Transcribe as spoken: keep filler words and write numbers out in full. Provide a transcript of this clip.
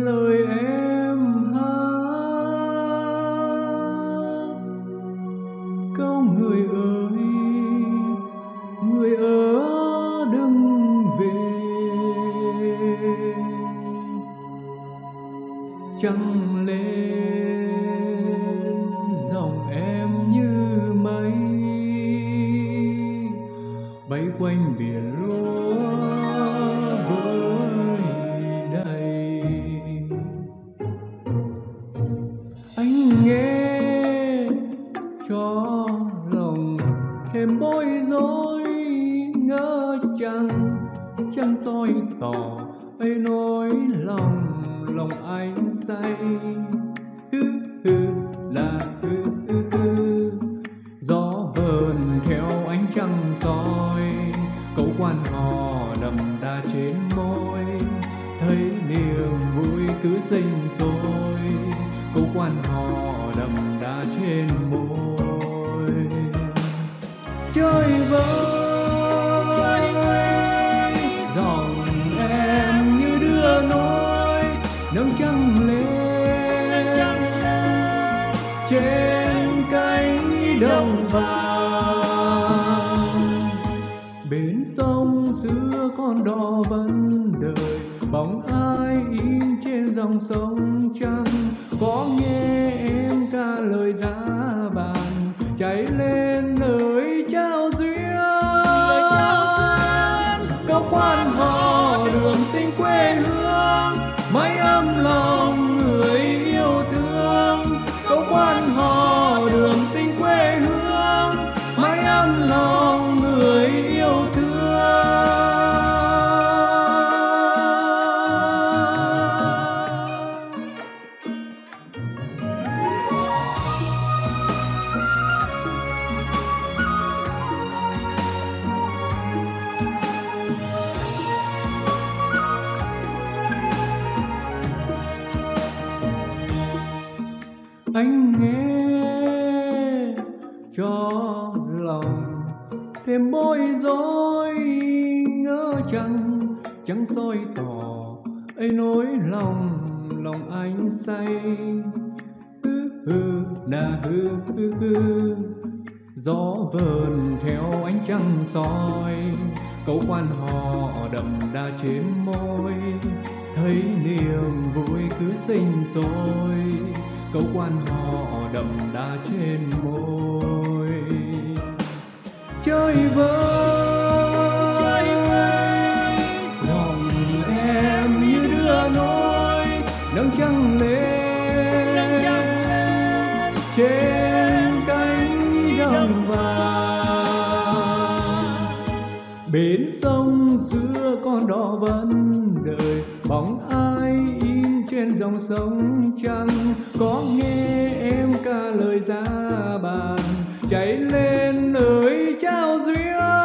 lời em hát. Câu người ơi, người ở đừng về, trăng lên dòng em như mây bay quanh biển lúa với đầy. Anh nghe cho lòng thêm bối rối, ngỡ chăng chẳng soi tỏ ấy nỗi lòng lòng anh say. Hứ hứ là hứ hứ hứ, gió vờn theo ánh trăng soi, câu quan hò đậm đà trên môi, thấy niềm vui cứ sinh sôi, câu quan hò đậm đà trên môi. Chơi vơi dòng em như đưa nối, nâng trăng lên trên cánh đồng vàng. Bên sông xưa con đò vẫn đợi, bóng ai in trên dòng sông trăng. Có nghe em ca lời giá bàn, cháy lên lời trao duyên. Câu quan hò đường tình quê hương, mái ấm lòng người yêu thương. Câu quan hò đường tình quê hương, mái ấm lòng người yêu thương. Anh nghe cho lòng thêm bối rối, ngỡ chăng chẳng soi tỏ ấy nỗi lòng lòng anh say. Hứ hứ na hứ hứ hứ, gió vờn theo ánh trăng soi, câu quan hò đậm đà trên môi, thấy niềm vui cứ sinh sôi, câu quan hò đậm đà trên môi. Chơi vơi dòng em như đưa nối, nâng trăng lên trên cánh đồng vàng. Bên sông xưa con đò vẫn đợi, bóng ai in trên dòng sông trăng. Có nghe em ca lời giá bàn, cháy lên lời trao duyên.